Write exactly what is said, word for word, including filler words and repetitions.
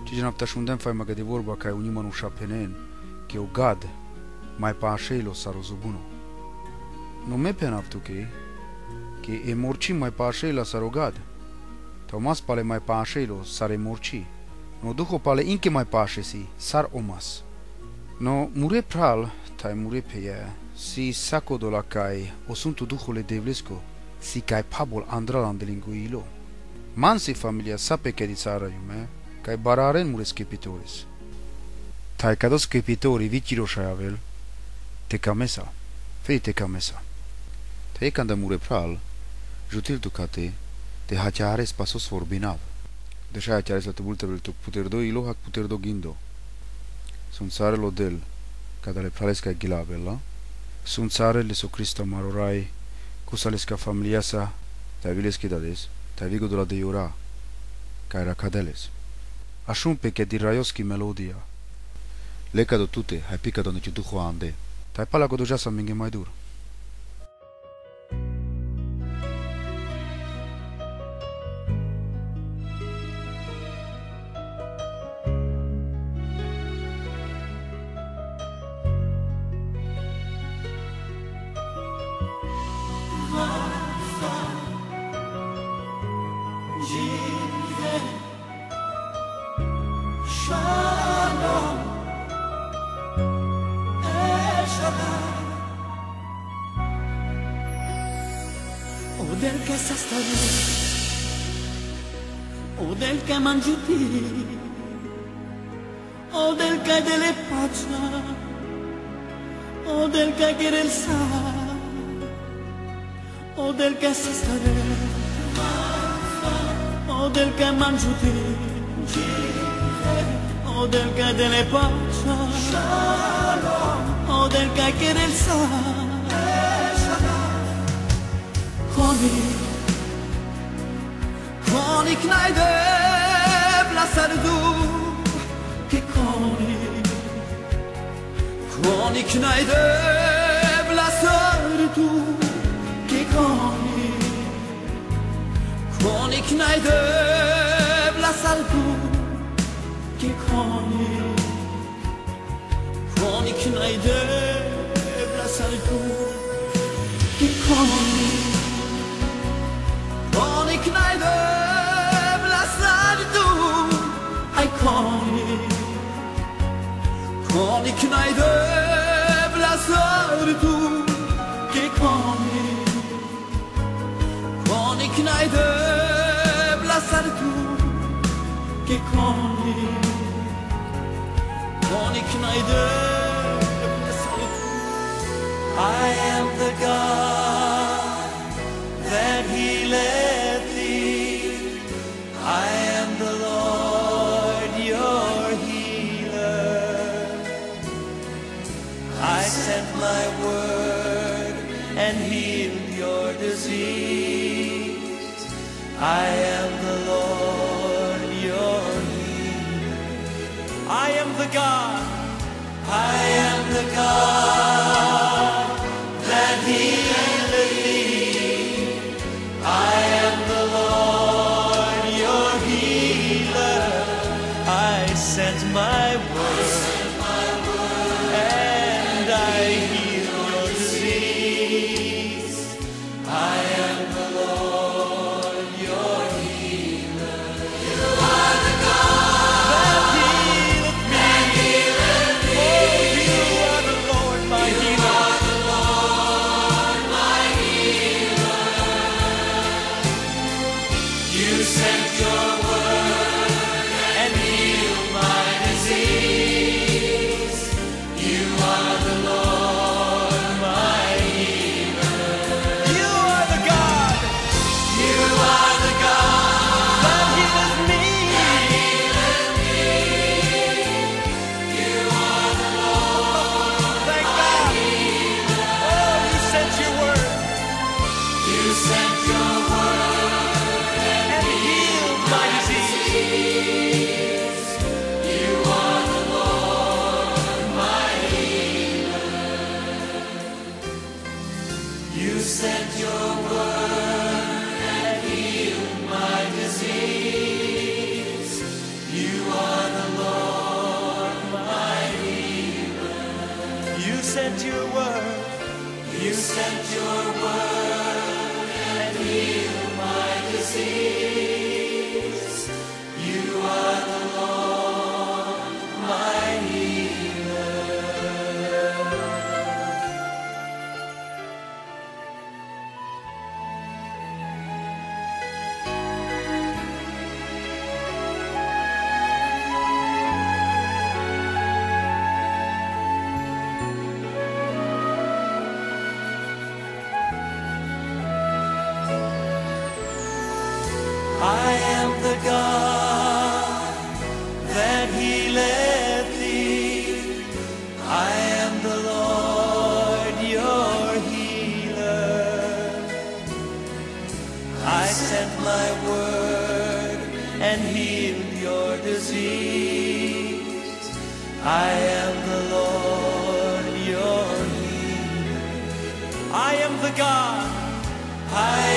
Čiže nám ta šundem fajma gade vorba kaj unimanu šapenen, ke o gad, mai pa așeilo sa rozubuno. No me penavtu ke, ke e morci mai pa așeila sa rogad. Tomas pale mai pa așeilo sa re morci. No duho pale inke mai pa așesi, sar omas. No mure pral, tai mure peia, si saco do la kai, o suntu duhole devlesco, si kai pabol andralan delinguilo. Mansi familia sape che di țara iume, kai bararen mure skepitoris. Tai kados skepitori viciro shavel, te camesa, fei te camesa. Te kanda mure pral, jutil ducate, te hachares pasos forbinav. Deja hachares la tebultevel tuk puter do ilo hac puter do gindo. Sunt țare lo del, cada le prales ca gilavella. Sunt țare le so Cristo marorai, cusales ca familia sa, ta viles kidades, ta vigo do la de iura, ca era cadeles. Ashun pe che di raioski melodia. Leca do tute, hai pica do neci duho ande. Tai pala go do jasa minge mai dur. Shalom, El Shaddai. O del che sa stare, o del che mangiuti, o del che delle pace, o del che chiede il sa, o del che sa stare, o del che mangiuti. O del che delle pace, o del che chiede il sa, Koni, Koni knajde blasardu, che Koni, Koni knajde blasardu, che Koni, Koni knajde blasardu. Che koni, koni knajde blasarku. Che koni, koni knajde blasarku. Ai koni, koni knajde blasarku. Che koni, koni knajde blasarku. Che koni, koni knajde blasarku. I am the God that healeth thee. I am the Lord your healer. I sent my word and healed your disease. I am the Lord your healer. I am the God, I am the God that healeth thee. I am the Lord your healer. I sent my word and I heal your disease. I am the Lord your healer. You are the God that healeth me. Oh, you are the Lord my healer. You are the Lord my healer. You sent your word and healed my disease. sent your word. You sent your word and healed my disease. You are the Lord, my healer. I am the God that healeth thee. I am the Lord your healer. I sent my word and healed your disease. I am the Lord your healer. I am the God. I